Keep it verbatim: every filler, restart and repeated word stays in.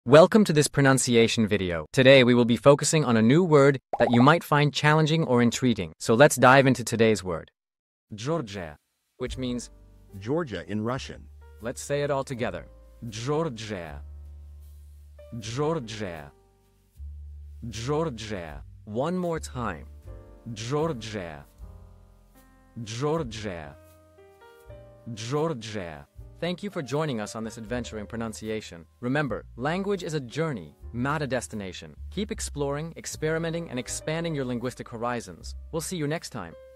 Welcome to this pronunciation video. Today we will be focusing on a new word that you might find challenging or intriguing. So let's dive into today's word. Джорджия, which means Georgia in Russian. let's say it all together. Джорджия. Джорджия. Джорджия. One more time. Джорджия. Джорджия. Джорджия. Thank you for joining us on this adventure in pronunciation. Remember, language is a journey, not a destination. Keep exploring, experimenting, and expanding your linguistic horizons. We'll see you next time.